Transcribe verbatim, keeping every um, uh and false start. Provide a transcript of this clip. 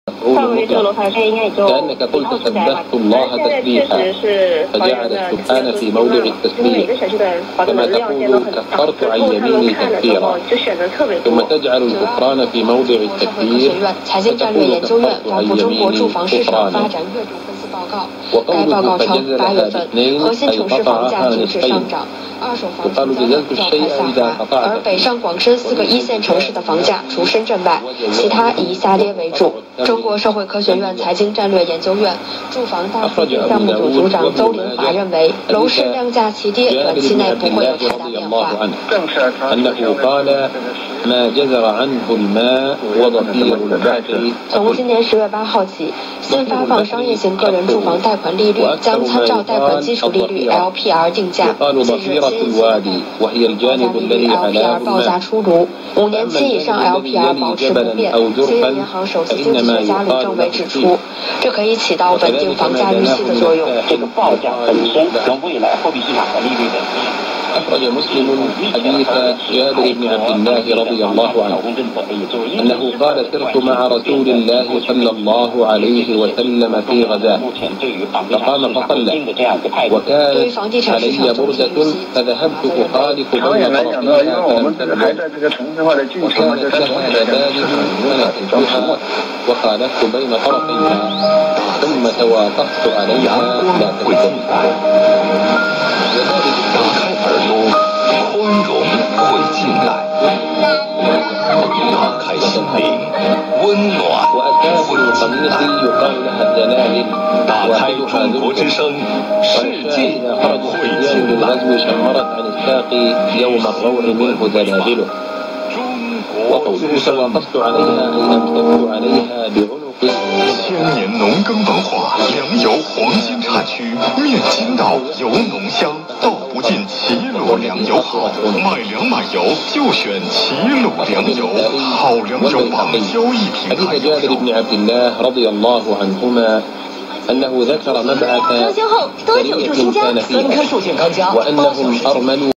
上个月这个楼盘现在应该也就 كأنك قلت سبحت الله تسبيحا فجعل السبحان في موضع التسبيح كما تقول كفرت عن يميني تكفيرا ثم تجعل الكفران في موضع التكبير فتقول كفرت عن يميني كفرانا وقوله فجزلها باثنين أي قطعها نصفين يقال جزلت الشيء إذا قطعته 而北上广深四个一线城市的房价除深圳外，其他以下列为主。中国社会科学院财经战略研究院住房大数据项目组组长邹林华认为，楼市量价齐跌，短期内不会有太大变化。从今年十月八号起，新发放商业型个人住房贷款利率将参照贷款基础利率 L P R 定价。近日，新西兰房价利率 L P R 报价出炉，五年期以上 L P R 保持不变。新银行首席经济学家李正伟指出，这可以起到稳定房价预期的作用。 这个报价本身跟未来货币市场的利率的 أخرج مسلم حديث جابر بن عبد الله رضي الله عنه أنه قال سرت مع رسول الله صلى الله عليه وسلم في غزاة فقام فصلى وكانت علي بردة فذهبت أخالف بين طرفيها فلم تنزل وكانت لها زبادن فنزلتها وخالفت بين طرفيها ثم توافقت عليها لا تنزل 耳朵，宽容会进来；打开心灵，温暖会进来；打开中国之声，世界会进来。 وقوله توافقت عليها أي أمسكت عليها بعنق 千年农耕文化，良油黄金产区，面筋道，油浓香，道不尽齐鲁良油好。买粮买油就选齐鲁良油，好良油榜交易平台。 حديث جابر بن عبد الله رضي الله عنهما أنه ذكر مبعث سرية كان فيها وأنهم أرملوا